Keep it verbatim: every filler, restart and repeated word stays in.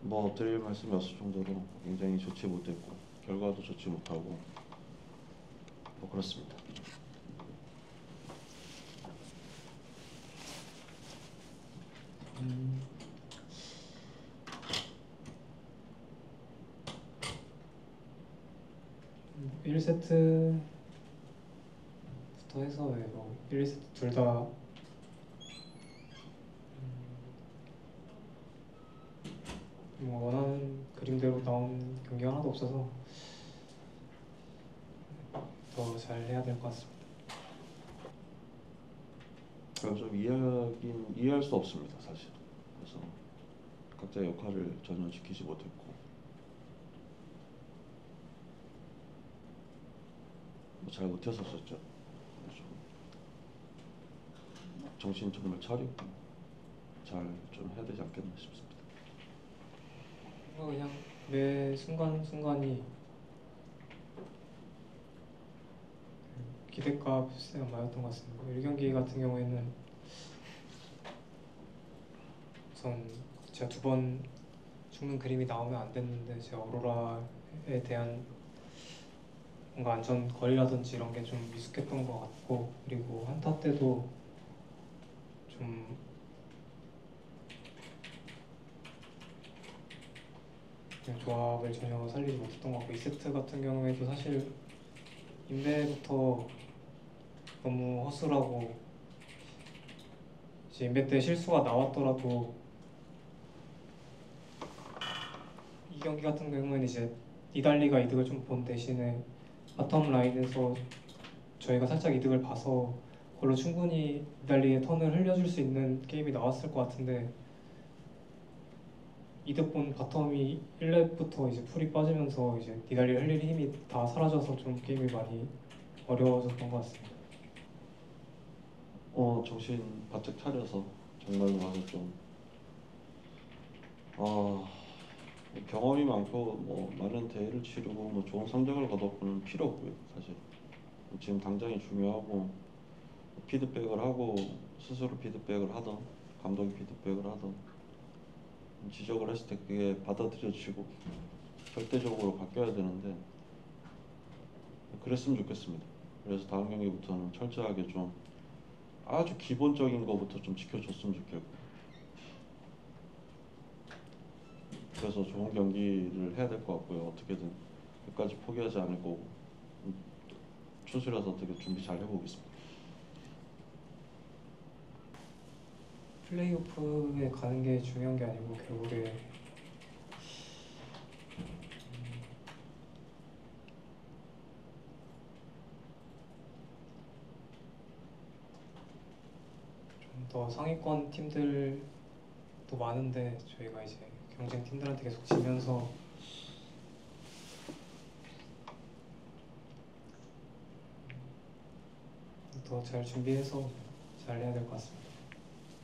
뭐 드릴 말씀이 없을 정도로 굉장히 좋지 못했고 결과도 좋지 못하고 뭐 그렇습니다. 음, 일 세트부터 해서 뭐 일, 이 세트 둘 다 뭐 원하는 그림대로 나온 경기가 하나도 없어서 더 잘 해야 될 것 같습니다. 그래서 좀 이해하긴 이해할 수 없습니다, 사실. 그래서 각자의 역할을 전혀 지키지 못했고 뭐 잘 못했었었죠. 그래서 정신 정말 차리고 잘 좀 해야 되지 않겠나 싶습니다. 그냥 매 순간 순간이 기대값에 맞았던 것 같습니다. 일 경기 같은 경우에는 우선 제가 두 번 죽는 그림이 나오면 안 됐는데 제가 오로라에 대한 뭔가 안전 거리라든지 이런 게 좀 미숙했던 것 같고, 그리고 한타 때도 좀 그냥 조합을 전혀 살리지 못했던 것 같고, 이 세트 같은 경우에도 사실 인베부터 너무 허술하고 이제 인베 때 실수가 나왔더라도 이 경기 같은 경우에는 이제 니달리가 이득을 좀 본 대신에 바텀 라인에서 저희가 살짝 이득을 봐서 그걸로 충분히 니달리의 턴을 흘려줄 수 있는 게임이 나왔을 것 같은데, 이득 본 바텀이 일 렙부터 이제 풀이 빠지면서 이제 니달리를 흘릴 힘이 다 사라져서 좀 게임이 많이 어려워졌던 것 같습니다. 어 정신 바짝 차려서 정말로 가서 좀 어, 경험이 많고 뭐 많은 대회를 치르고 뭐 좋은 성적을 거뒀고는 필요 없고요, 사실. 지금 당장이 중요하고 피드백을 하고 스스로 피드백을 하던 감독이 피드백을 하던 지적을 했을 때 그게 받아들여지고 절대적으로 바뀌어야 되는데 그랬으면 좋겠습니다. 그래서 다음 경기부터는 철저하게 좀 아주 기본적인 거부터 좀 지켜줬으면 좋겠고, 그래서 좋은 경기를 해야 될 것 같고요. 어떻게든 끝까지 포기하지 않을 거고 추스려서 어떻게 준비 잘 해보겠습니다. 플레이오프에 가는 게 중요한 게 아니고 결국에 좀 더 상위권 팀들도 많은데 저희가 이제 경쟁 팀들한테 계속 지면서 더 잘 준비해서 잘 해야 될 것 같습니다.